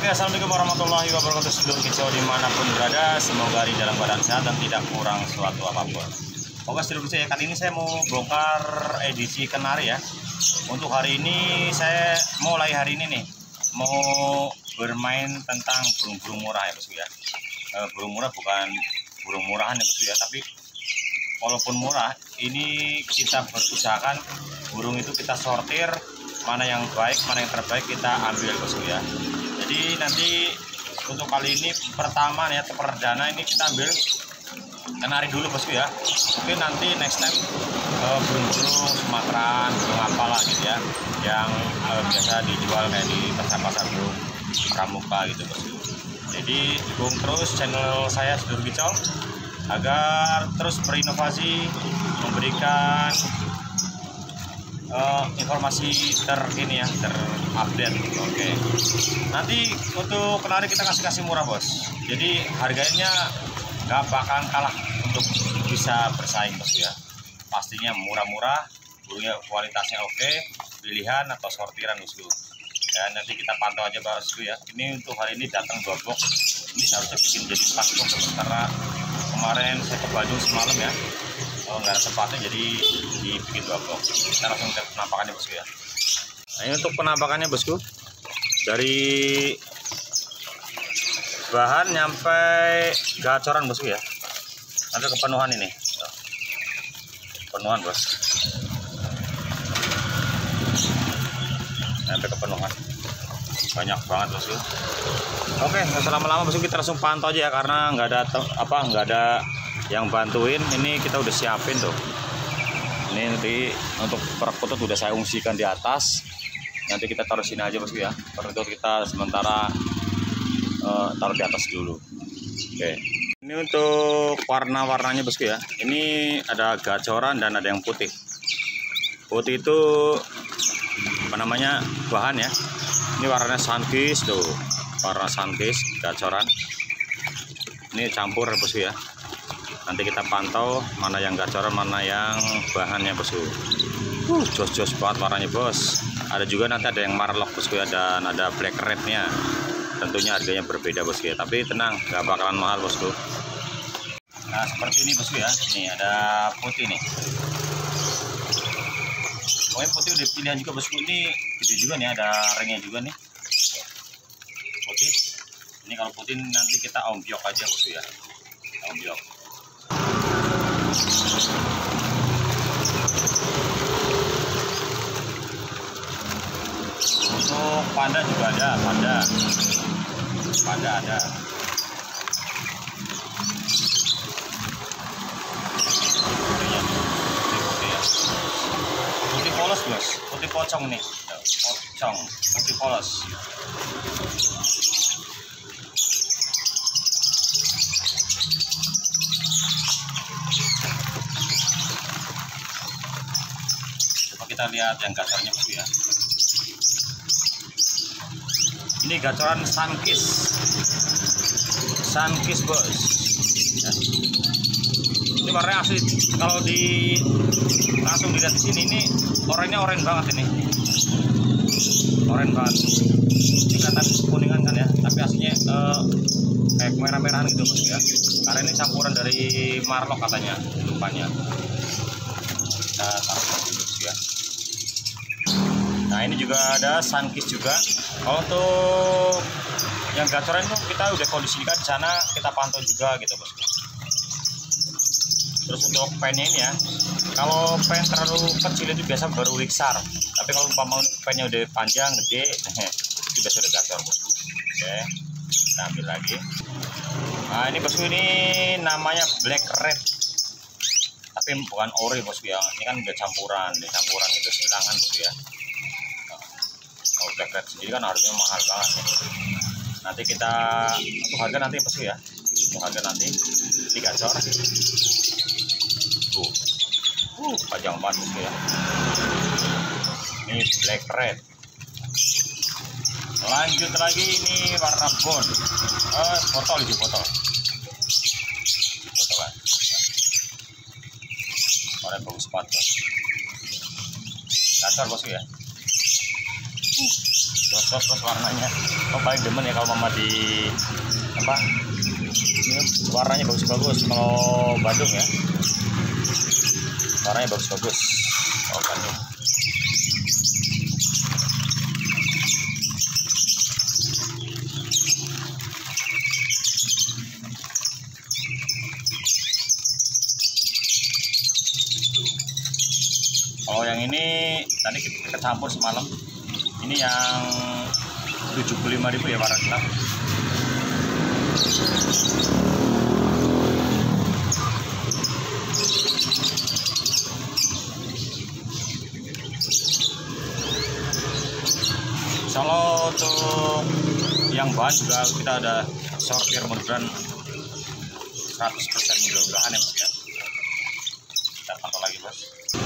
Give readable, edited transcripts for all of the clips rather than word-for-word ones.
Oke, assalamualaikum warahmatullahi wabarakatuh. Seluruh kicau dimanapun berada, semoga di dalam badan sehat dan tidak kurang suatu apapun. Oke, seluruh kicau ya, kali ini saya mau bongkar edisi kenari ya. Untuk hari ini saya mulai hari ini nih mau bermain tentang burung-burung murah ya bosku ya. Burung murah bukan burung murahan ya bosku ya, tapi walaupun murah, ini kita berusahakan burung itu kita sortir mana yang baik, mana yang terbaik kita ambil bosku ya. Jadi nanti untuk kali ini pertama nih atau perdana ini kita ambil kenari dulu bosku ya. Mungkin nanti next time burung-burung Sumatera, burung apalah gitu ya, yang biasa dijual kayak di pasar-pasar burung pramuka gitu bosku. Jadi dukung terus channel saya Sedulur Kicau agar terus berinovasi, memberikan informasi terkini ya, terupdate. Oke. Nanti untuk kenari kita kasih murah bos. Jadi harganya nggak bakalan kalah untuk bisa bersaing bosku ya. Pastinya murah-murah, burungnya kualitasnya oke, pilihan atau sortiran bosku. Ya nanti kita pantau aja bosku ya. Ini untuk hari ini datang 2 box. Ini seharusnya bikin jadi 4 box karena kemarin saya ke Bandung semalam ya. Kalau nggak ada tempatnya jadi dibikin 2 box. Kita langsung ke penampakannya bosku ya. Nah ini untuk penampakannya bosku, dari bahan nyampe gacoran bosku ya, sampai kepenuhan ini, penuhan bos, sampai kepenuhan, banyak banget bosku. Oke, nggak usah lama-lama bosku, kita langsung pantau aja ya, karena nggak ada yang bantuin. Ini kita udah siapin tuh. Ini nanti untuk perkutut udah saya ungsikan di atas. Nanti kita taruh sini aja bosku ya. Perkutut kita sementara taruh di atas dulu. Oke. Ini untuk warna-warnanya bosku ya. Ini ada gacoran dan ada yang putih. Putih itu apa namanya, bahan ya. Ini warnanya sunkist tuh. Warna sunkist gacoran. Ini campur bosku ya. Nanti kita pantau mana yang gacoran, mana yang bahannya bosku. Jos-jos banget warnanya bos. Ada juga nanti ada yang marlock bosku ya, dan ada black red-nya. Tentunya harganya berbeda bosku ya, tapi tenang, nggak bakalan mahal bosku. Nah seperti ini bosku ya. Nih ada putih nih. Pokoknya putih udah pilihan juga bosku. Ini gede juga nih, ada ringnya juga nih. Putih. Ini kalau putih nanti kita ombyok aja bosku ya. Ombyok. Untuk panda juga ada, panda ada. Putih polos bos, putih pocong nih, putih polos. Kita lihat yang gacornya bosku ya. Ini gacoran sunkist bos ya. Ini warnanya asli, kalau langsung dilihat di sini, ini oranye banget ini, oranye banget. Ini kelihatan kuningan kan ya, tapi aslinya kayak merah-merahan gitu bos ya, karena ini campuran dari marlock katanya lumpanya. Kita taruh dulu ya. Nah ini juga ada sunkist juga. Kalau untuk yang gacoran itu kita udah kondisikan di sana, kita pantau juga gitu bosku. Terus untuk pennya ini ya, kalau pen terlalu kecil itu biasa baru wiksar, tapi kalau pennya udah panjang gede itu biasa udah gacor bosku. Oke, kita ambil lagi. Nah ini bosku, ini namanya black red, tapi bukan ori bosku ya. Ini kan udah campuran itu silangan bosku ya. Kalau black red sendiri kan harganya mahal banget ya. Nanti kita untuk harga nanti bosku ya. Untuk harga nanti ini gacor. Panjang banget bosku ya. Ini black red. Lanjut lagi, ini warna bone. Botol kan. Warna bagus banget bos. Gacor bosku ya. Jos warnanya. Oh paling demen ya kalau mama di apa? Ini warnanya bagus-bagus kalau Bandung ya. Warnanya bagus-bagus. Oh Bandung. Kalau yang ini tadi kita campur semalam. Ini yang 75.000 ya warna gelap. Kalau untuk yang bahan juga kita ada sortir mudah-mudahan 100% mudah-mudahan ya Bos ya. Kita pantau lagi Bos.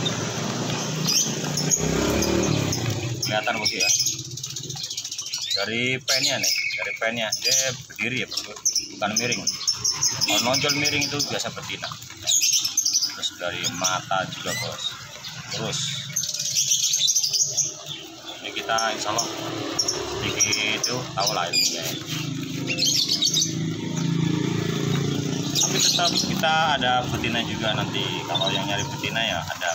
Kelihatan Bos ya. Dari pennya nih, dia berdiri ya Bos, bukan miring. Kalau nonjol miring itu biasa betina. Terus dari mata juga Bos. Terus ini kita insya Allah sedikit itu tahu lah ini ya. Tapi tetap kita ada betina juga nanti. Kalau yang nyari betina ya ada.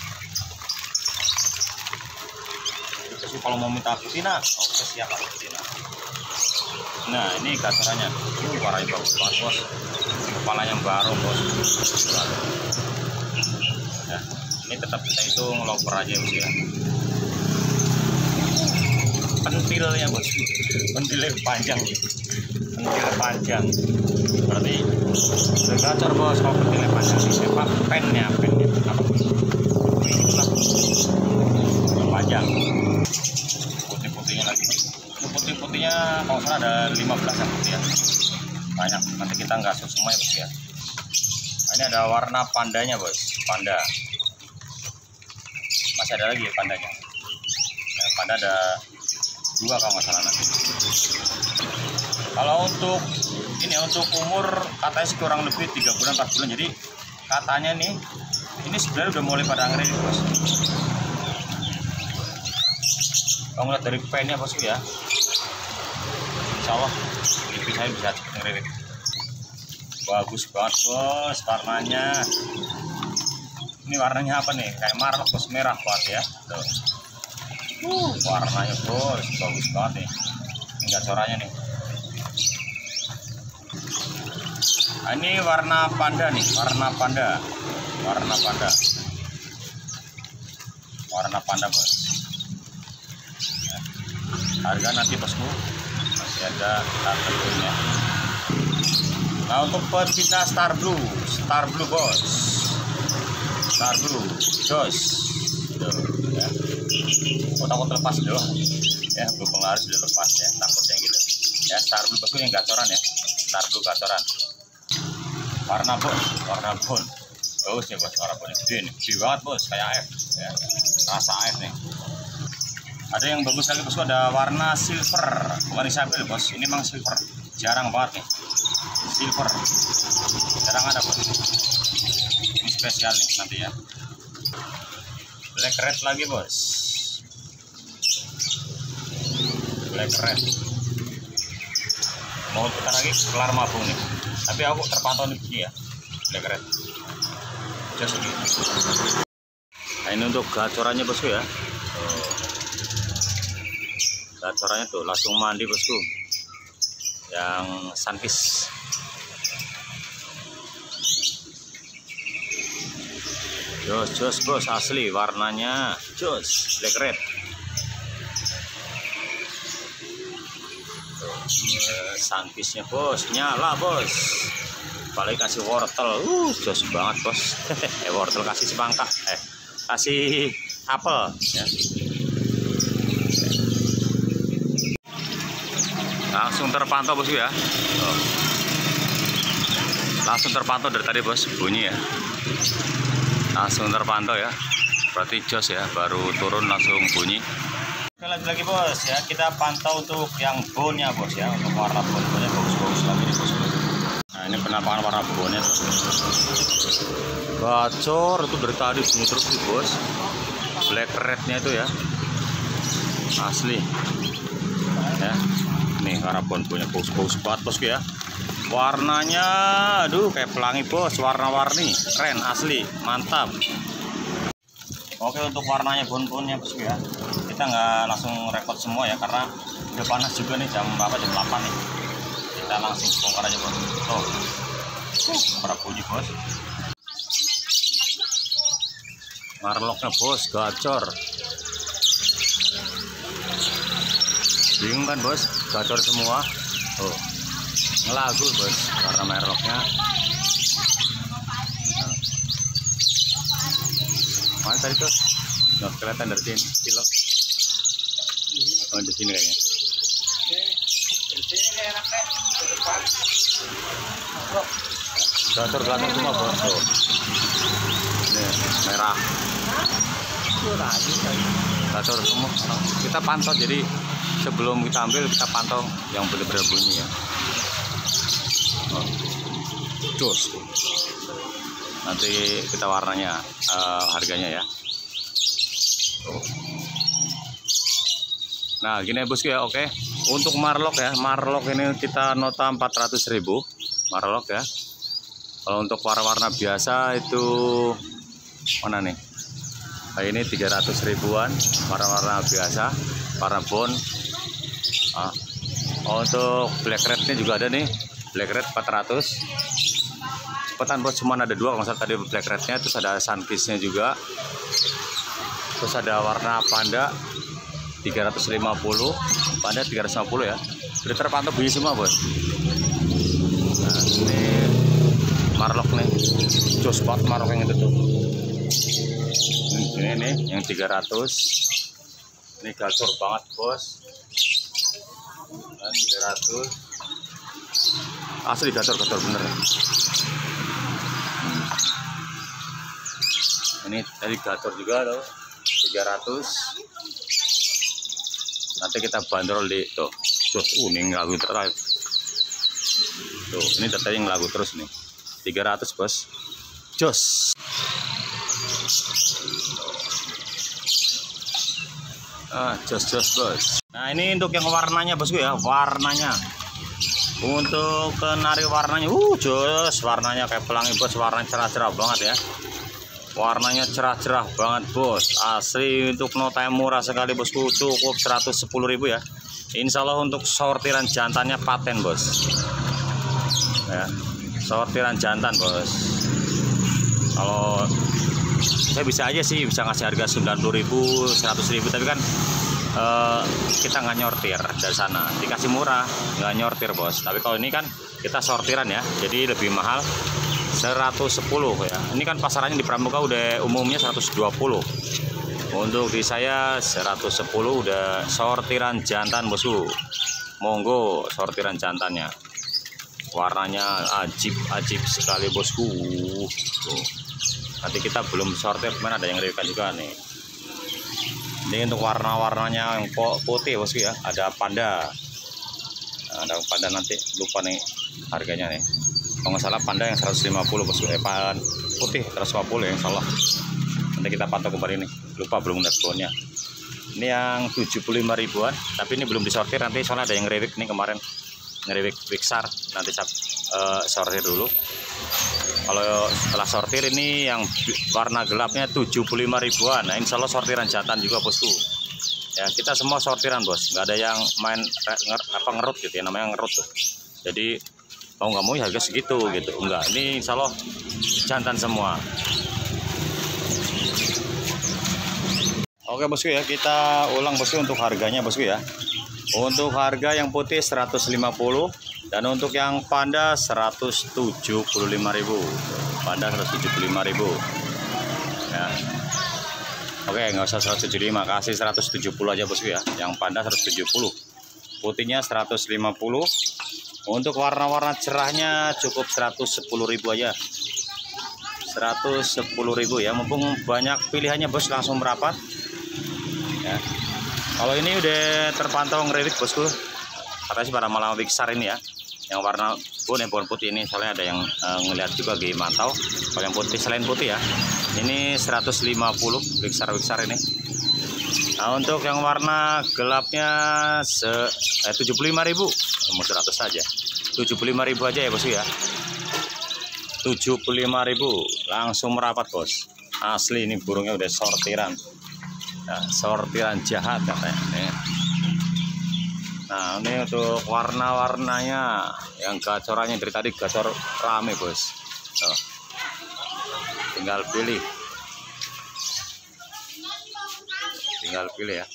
Jadi kalau mau minta betina, oke siap lah betina. Nah ini gacorannya, warnanya bagus banget Bos. Kepalanya baru Bos. Nah, ini tetap kita hitung loper aja Bos ya. Pentilnya Bos, pentilnya panjang, berarti gacor Bos. Kalau pentilnya panjang ini apa? Pennya apa? Itulah panjang. Putih-putihnya lagi. Itu putih-putihnya kalau salah ada 15 ya putih ya. Banyak. Nanti kita nggak semua ya Bos ya. Nah, ini ada warna pandanya Bos, panda. Masih ada lagi ya pandanya. Nah, panda ada 2 kalau nggak salah nanti. Kalau untuk ini untuk umur katanya sih kurang lebih 3 bulan 4 bulan. Jadi katanya nih ini sebenarnya udah mulai pada ngeri Bos. Kalau ngeliat dari pennya Bos ya, insya Allah pipi saya bisa cepet ngeririk. Bagus banget Bos warnanya. Ini warnanya apa nih? Kayak marl Bos, merah banget ya. Tuh. Warnanya Bos bagus banget nih. Ini gacorannya nih. Nah, ini warna panda nih, warna panda Bos. Ya. Harga nanti Bosku masih ada tentunya. Nah untuk pecinta Star Blue Bos, Star Blue jos. Tuh, ya. Takut lepas doang ya, belum pengaruh sudah lepas ya, takutnya gitu ya. Star Blue Bosku yang gacoran ya, Star Blue gacoran warna bone bagus ya Bos. Warna bone gede nih, gede banget Bos, kayak AF ya, rasa AF nih. Ada yang bagus lagi Bosku, ada warna silver, bukan Isabel Bos, ini memang silver, jarang banget nih silver, jarang ada Bos. Ini spesial nih nanti ya. Black red lagi Bos, black red. Mau kita lagi kelar mabung nih, tapi aku terpantau nih begini ya, black red just gitu. Nah ini untuk gacorannya Bosku ya. Gacorannya tuh langsung mandi Bosku, yang sunfish. Jos Bos, asli warnanya jos, black red. Sunfishnya Bos, nyala Bos. Apalagi kasih wortel, jos banget Bos. Wortel kasih semangka, kasih apel ya. Langsung terpantau Bos ya. Langsung terpantau dari tadi Bos, bunyi ya. Langsung terpantau ya. Berarti jos ya, baru turun langsung bunyi. Lagi Bos ya, kita pantau untuk yang bone-nya Bos ya. Untuk warna bone-nya bagus-bagus lagi nih Bos. Nah, ini penampakan warna bone-nya. Gacor itu dari tadi bunyi terus nih Bos. Black red-nya itu ya. Asli. ya. Nih karena bonbonya bagus-bagus banget bosku ya. Warnanya aduh kayak pelangi bos, warna-warni keren asli, mantap. Oke, untuk warnanya bonbonnya bosku ya, kita nggak langsung rekod semua ya karena udah panas juga nih, jam 8 nih. Kita langsung bongkar aja bos. Tuh berapa bunyi bos. Marloknya bos gacor. Bingung kan bos, gacor semua. Tuh ngelagu bos warna marloknya. Mana tadi tuh? Nggak kelihatan dari sini, kilo. Oh di sini kayaknya. Gacor semua bos. Tuh. Ini merah. Gacor semua. Kita pantau, jadi sebelum kita ambil kita pantau yang benar-benar bunyi ya. Cus. Nanti kita warnanya, harganya ya. Nah gini bosku ya. Oke, untuk marlok ya, marlok ini kita nota 400.000 marlok ya. Kalau untuk warna-warna biasa itu mana nih? Nah, ini 300 ribuan warna-warna biasa, warna bone. Untuk black red-nya juga ada nih, black red 400. Cepetan bos, cuma ada dua kalau tadi black red-nya, terus ada sunkiss-nya juga. Terus ada warna panda 350, panda 350 ya. Udah terpantau bunyi semua bos. Nah ini marlok nih, jos banget marlok yang itu tuh. Ini nih yang 300. Ini gacor banget bos. Nah, 300. Asli gacor bener. Ini tadi gacor juga loh, 300. Nanti kita bandrol di tuh. Terus ini lagu terus. Tuh, ini tadi yang lagu terus nih. 300 bos. Jos. Jos bos. Nah ini untuk yang warnanya bosku ya, warnanya. Untuk kenari warnanya, jos, warnanya kayak pelangi bos, warnanya cerah-cerah banget ya. Warnanya cerah-cerah banget bos, asli. Untuk nota yang murah sekali bosku, cukup 110.000 ya. Insya Allah untuk sortiran jantannya paten bos ya, sortiran jantan bos. Kalau saya bisa aja sih bisa ngasih harga 90.000, 100.000, tapi kan kita nggak nyortir dari sana, dikasih murah nggak nyortir bos. Tapi kalau ini kan kita sortiran ya, jadi lebih mahal 110 ya. Ini kan pasarannya di Pramuka udah umumnya 120. Untuk di saya 110 udah sortiran jantan bosku. Monggo sortiran jantannya. Warnanya ajib sekali bosku. Tuh. Nanti kita belum sortir, mana ada yang rewikan juga nih. Ini untuk warna-warnanya yang putih bosku ya. Ada panda. Nah, ada panda, nanti lupa nih harganya nih. Kalau nggak salah panda yang 150 bosku. Putih 150 yang salah. Nanti kita pantau kembali nih. Lupa belum lihat bonnya. Ini yang 75 ribuan. Tapi ini belum disortir, nanti soalnya ada yang rewik nih kemarin. Ngerewik Pixar. Nanti sortir dulu. Kalau setelah sortir ini yang warna gelapnya 75 ribuan. Nah insya Allah sortiran jantan juga bosku ya. Kita semua sortiran bos, nggak ada yang main ngerut gitu ya, namanya ngerut tuh. Jadi mau nggak mau ya harga segitu gitu, enggak. Ini insya Allah jantan semua. Oke bosku ya, kita ulang bosku untuk harganya bosku ya. Untuk harga yang putih 150, dan untuk yang panda 175.000. Panda 175.000 ya. Oke, nggak usah 175, kasih 170 aja bosku ya. Yang panda 170, putihnya 150. Untuk warna-warna cerahnya cukup 110.000 aja. 110.000 ya. Mumpung banyak pilihannya bos, langsung merapat ya. Kalau ini udah terpantau ngerewik bosku, katanya sih pada malam Pixar ini ya. Yang warna pohon putih ini, soalnya ada yang ngelihat juga di mantau. Kalau yang putih, selain putih ya, ini 150 Pixar ini. Nah, untuk yang warna gelapnya 75.000, nomor 100 saja. 75.000 aja ya bosku ya. 75.000 langsung merapat bos. Asli ini burungnya udah sortiran. Nah, sortiran jahat katanya. Nah, ini untuk warna-warnanya yang gacorannya dari tadi gacor rame bos. Tuh. Tinggal pilih. Tinggal pilih ya.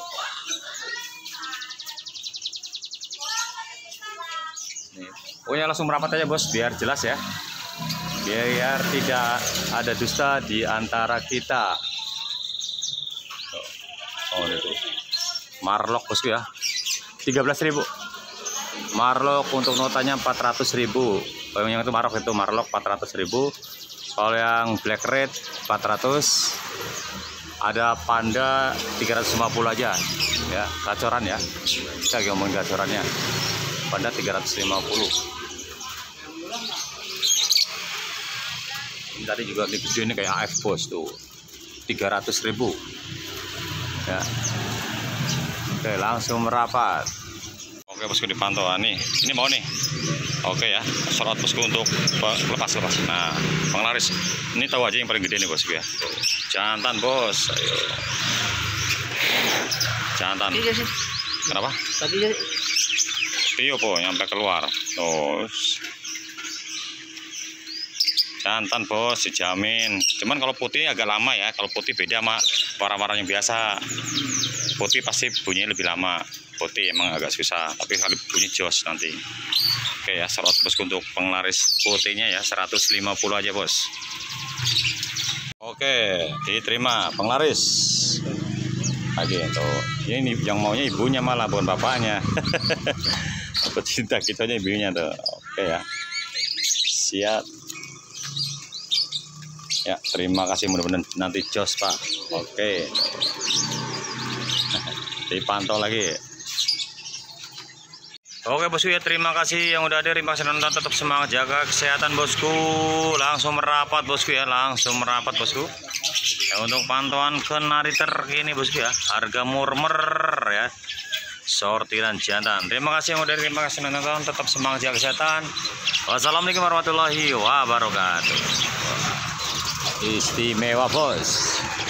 Nih. Pokoknya langsung merapat aja bos, biar jelas ya. Biar tidak ada dusta di antara kita. Oh itu marlok bosku ya, 13.000. Marlok untuk notanya 400.000. Kalau yang itu marlok 400.000. Kalau yang black red 400. Ada panda 350 aja ya, gacoran ya. Kita ngomongin gacorannya. Panda 350. Ini tadi juga di video ini kayak AF bos tuh 300.000 ya. Oke, langsung merapat. Oke bosku, dipantau nih. Ini mau nih. Oke ya, sorot bosku untuk lepas. Nah, penglaris. Ini tahu aja yang paling gede nih bosku ya. Jantan bos. Ayo. Jantan. Kenapa? Pio po nyampe keluar. Terus jantan bos, dijamin. Cuman kalau putih agak lama ya. Kalau putih beda sama warna-warna yang biasa. Putih pasti bunyinya lebih lama. Putih emang agak susah, tapi kalau bunyi jos nanti. Oke ya, serot bosku untuk penglaris putihnya ya, 150 aja bos. Oke, diterima penglaris. Lagi tuh. Ini yang maunya ibunya malah, bukan bapaknya. Pecinta kita aja ibunya tuh. Oke ya. Siap. Ya, terima kasih, mudah-mudahan nanti jos Pak. Oke. Dipantau lagi. Oke bosku ya, terima kasih yang udah hadir, terima kasih nonton, tetap semangat, jaga kesehatan bosku. Langsung merapat bosku ya, langsung merapat bosku ya, untuk pantauan kenari terkini bosku ya, harga murmer ya, sortiran jantan. Terima kasih yang udah hadir, terima kasih nonton, tetap semangat, jaga kesehatan. Wassalamualaikum warahmatullahi wabarakatuh. Istimewa bos.